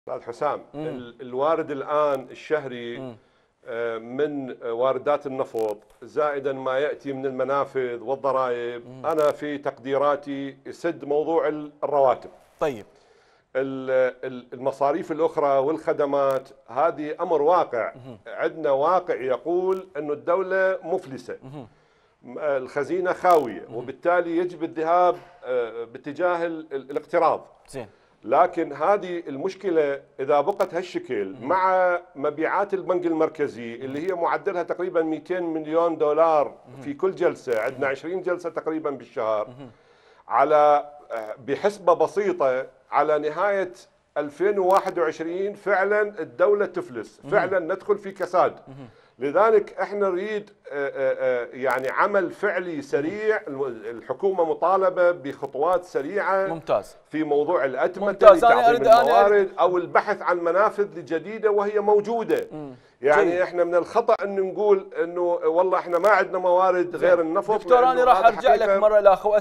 استاذ حسام، الوارد الان الشهري من واردات النفط زائدا ما ياتي من المنافذ والضرائب، انا في تقديراتي يسد موضوع الرواتب. طيب، المصاريف الاخرى والخدمات هذه امر واقع. عندنا واقع يقول انه الدوله مفلسه، الخزينه خاويه، وبالتالي يجب الذهاب باتجاه الاقتراض. زين. لكن هذه المشكلة إذا بقت هالشكل مع مبيعات البنك المركزي اللي هي معدلها تقريبا 200 مليون دولار في كل جلسة، عندنا 20 جلسة تقريبا بالشهر، على بحسبة بسيطة على نهاية 2021 فعلا الدولة تفلس، فعلا ندخل في كساد. لذلك احنا نريد يعني عمل فعلي سريع. الحكومة مطالبة بخطوات سريعة ممتاز في موضوع الأتمتة ممتاز. لتعظيم الموارد أو البحث عن منافذ جديدة وهي موجودة. يعني جيد. احنا من الخطأ أن نقول أنه والله احنا ما عندنا موارد غير النفط. دكتور، أنا راح أرجع لك مرة الأخوة.